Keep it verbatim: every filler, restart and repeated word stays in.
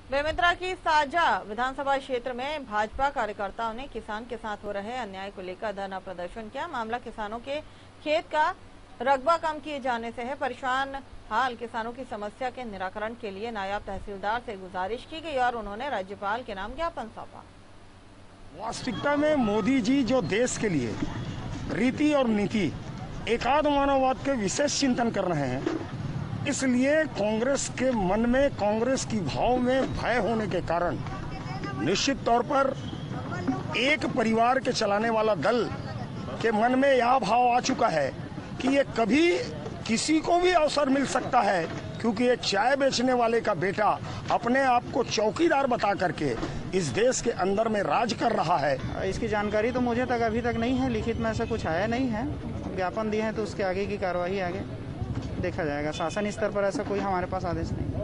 बेमेतरा की साजा विधानसभा क्षेत्र में भाजपा कार्यकर्ताओं ने किसान के साथ हो रहे अन्याय को लेकर धरना प्रदर्शन किया। मामला किसानों के खेत का रकबा कम किए जाने से है। परेशान हाल किसानों की समस्या के निराकरण के लिए नायब तहसीलदार से गुजारिश की गई और उन्होंने राज्यपाल के नाम ज्ञापन सौंपा। वास्तविकता में मोदी जी जो देश के लिए रीति और नीति एकात्म मानववाद के विशेष चिंतन कर रहे हैं, इसलिए कांग्रेस के मन में, कांग्रेस की भाव में भय होने के कारण निश्चित तौर पर एक परिवार के चलाने वाला दल के मन में यह भाव आ चुका है कि ये कभी किसी को भी अवसर मिल सकता है, क्योंकि एक चाय बेचने वाले का बेटा अपने आप को चौकीदार बता करके इस देश के अंदर में राज कर रहा है। इसकी जानकारी तो मुझे तक अभी तक नहीं है, लिखित में ऐसा कुछ आया नहीं है। ज्ञापन दिए हैं तो उसके आगे की कार्रवाई आगे देखा जाएगा। शासन स्तर पर ऐसा कोई हमारे पास आदेश नहीं।